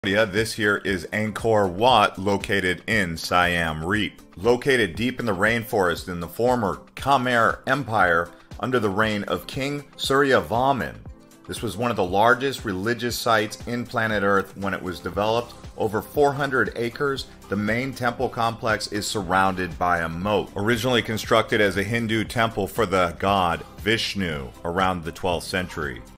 This here is Angkor Wat, located in Siam Reap. Located deep in the rainforest in the former Khmer Empire under the reign of King Suryavarman. This was one of the largest religious sites in planet Earth when it was developed. Over 400 acres, the main temple complex is surrounded by a moat. Originally constructed as a Hindu temple for the god Vishnu around the 12th century.